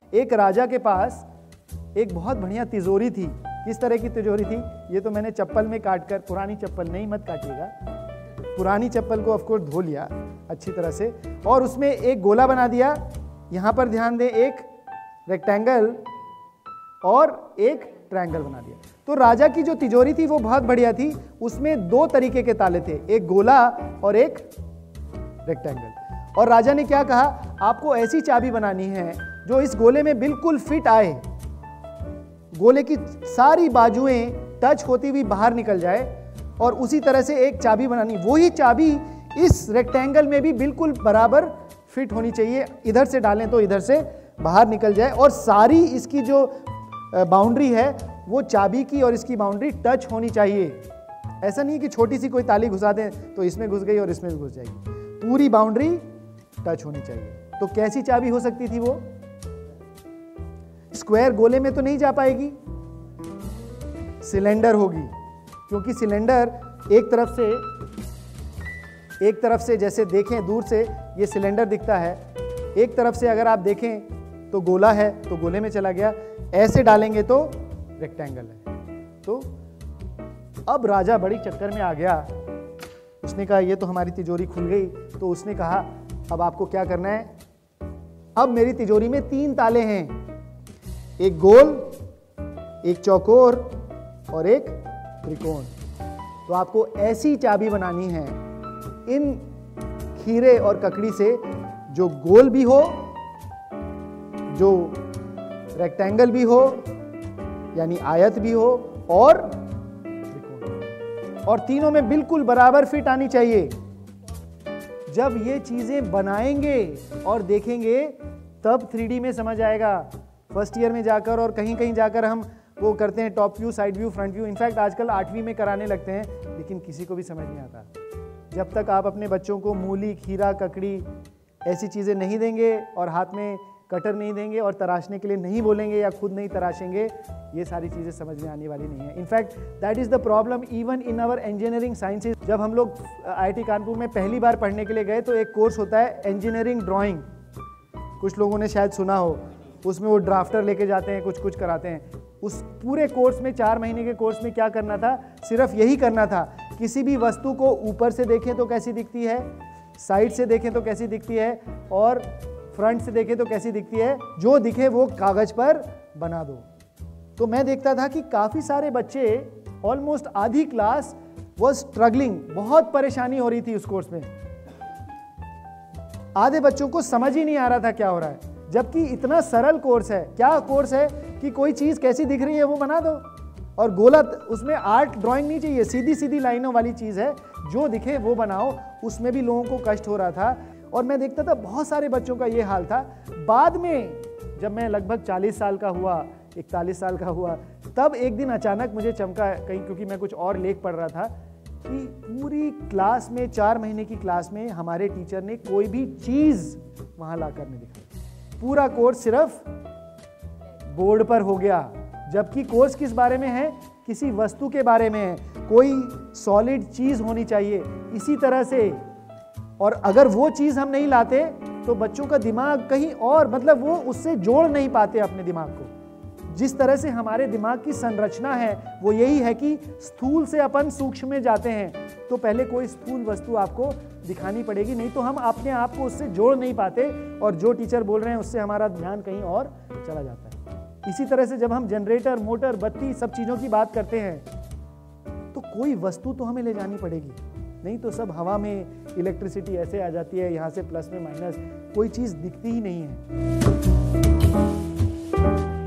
एक राजा के पास एक बहुत बढ़िया तिजोरी थी। किस तरह की तिजोरी थी? ये तो मैंने चप्पल में काटकर, पुरानी चप्पल नहीं, मत काटिएगा, पुरानी चप्पल को ऑफ कोर्स धो लिया अच्छी तरह से और उसमें एक गोला बना दिया। यहां पर ध्यान दें, एक रेक्टेंगल और एक ट्रायंगल बना दिया। तो राजा की जो तिजोरी थी वो बहुत बढ़िया थी। उसमें दो तरीके के ताले थे, एक गोला और एक रेक्टेंगल। और राजा ने क्या कहा, आपको ऐसी चाबी बनानी है जो इस गोले में बिल्कुल फिट आए, गोले की सारी बाजुएं टच होती हुई बाहर निकल जाए और उसी तरह से एक चाबी बनानी। वही चाबी इस रेक्टेंगल में भी बिल्कुल बराबर फिट होनी चाहिए, इधर से डालें तो इधर से बाहर निकल जाए और सारी इसकी जो बाउंड्री है वो चाबी की और इसकी बाउंड्री टच होनी चाहिए। ऐसा नहीं है कि छोटी सी कोई ताली घुसा दें तो इसमें घुस गई और इसमें भी घुस जाएगी, पूरी बाउंड्री टच होनी चाहिए। तो कैसी चाबी हो सकती थी वो? स्क्वायर गोले में तो नहीं जा पाएगी, सिलेंडर होगी, क्योंकि सिलेंडर एक तरफ से जैसे देखें दूर से ये सिलेंडर दिखता है, एक तरफ से अगर आप देखें तो गोला है तो गोले में चला गया, ऐसे डालेंगे तो रेक्टेंगल है। तो अब राजा बड़ी चक्कर में आ गया। उसने कहा ये तो हमारी तिजोरी खुल गई। तो उसने कहा अब आपको क्या करना है, अब मेरी तिजोरी में 3 ताले हैं, एक गोल, एक चौकोर और एक त्रिकोण। तो आपको ऐसी चाबी बनानी है इन खीरे और ककड़ी से जो गोल भी हो, जो रेक्टेंगल भी हो यानी आयत भी हो और त्रिकोण, और तीनों में बिल्कुल बराबर फिट आनी चाहिए। जब ये चीजें बनाएंगे और देखेंगे तब 3D में समझ आएगा। फर्स्ट ईयर में जाकर और कहीं कहीं जाकर हम वो करते हैं top view, side view, front view, in fact आजकल 8वीं में कराने लगते हैं, लेकिन किसी को भी समझ नहीं आता। जब तक आप अपने बच्चों को मूली, खीरा, ककड़ी ऐसी चीज़ें नहीं देंगे और हाथ में कटर नहीं देंगे और तराशने के लिए नहीं बोलेंगे या खुद नहीं तराशेंगे, ये सारी चीज़ें समझ में आने वाली नहीं है। In fact that is the problem even in our engineering sciences. जब हम लोग IIT कानपुर में पहली बार पढ़ने के लिए गए तो एक कोर्स होता है इंजीनियरिंग ड्राइंग, कुछ लोगों ने शायद सुना हो। उसमें वो ड्राफ्टर लेके जाते हैं, कुछ कराते हैं। उस पूरे कोर्स में 4 महीने के कोर्स में क्या करना था, सिर्फ यही करना था, किसी भी वस्तु को ऊपर से देखें तो कैसी दिखती है, साइड से देखें तो कैसी दिखती है और फ्रंट से देखें तो कैसी दिखती है, जो दिखे वो कागज पर बना दो। तो मैं देखता था कि काफ़ी सारे बच्चे, ऑलमोस्ट आधी क्लास वो स्ट्रगलिंग, बहुत परेशानी हो रही थी उस कोर्स में। आधे बच्चों को समझ ही नहीं आ रहा था क्या हो रहा है, जबकि इतना सरल कोर्स है। क्या कोर्स है कि कोई चीज़ कैसी दिख रही है वो बना दो, और गोला, उसमें आर्ट ड्राइंग नहीं चाहिए, सीधी सीधी लाइनों वाली चीज़ है, जो दिखे वो बनाओ। उसमें भी लोगों को कष्ट हो रहा था और मैं देखता था बहुत सारे बच्चों का ये हाल था। बाद में जब मैं लगभग 40 साल का हुआ, 41 साल का हुआ, तब एक दिन अचानक मुझे चमका कहीं, क्योंकि मैं कुछ और लेख पढ़ रहा था, कि पूरी क्लास में 4 महीने की क्लास में हमारे टीचर ने कोई भी चीज़ वहाँ लाकर नहीं दिखाई। पूरा कोर्स सिर्फ बोर्ड पर हो गया, जबकि कोर्स किस बारे में है, किसी वस्तु के बारे में है, कोई सॉलिड चीज़ होनी चाहिए। इसी तरह से, और अगर वो चीज़ हम नहीं लाते तो बच्चों का दिमाग कहीं और, मतलब वो उससे जोड़ नहीं पाते अपने दिमाग को। जिस तरह से हमारे दिमाग की संरचना है वो यही है कि स्थूल से अपन सूक्ष्म में जाते हैं, तो पहले कोई स्थूल वस्तु आपको दिखानी पड़ेगी, नहीं तो हम अपने आप को उससे जोड़ नहीं पाते और जो टीचर बोल रहे हैं उससे हमारा ध्यान कहीं और चला जाता है। इसी तरह से जब हम जनरेटर, मोटर, बत्ती, सब चीज़ों की बात करते हैं तो कोई वस्तु तो हमें ले जानी पड़ेगी, नहीं तो सब हवा में इलेक्ट्रिसिटी ऐसे आ जाती है, यहाँ से प्लस में माइनस, कोई चीज़ दिखती ही नहीं है।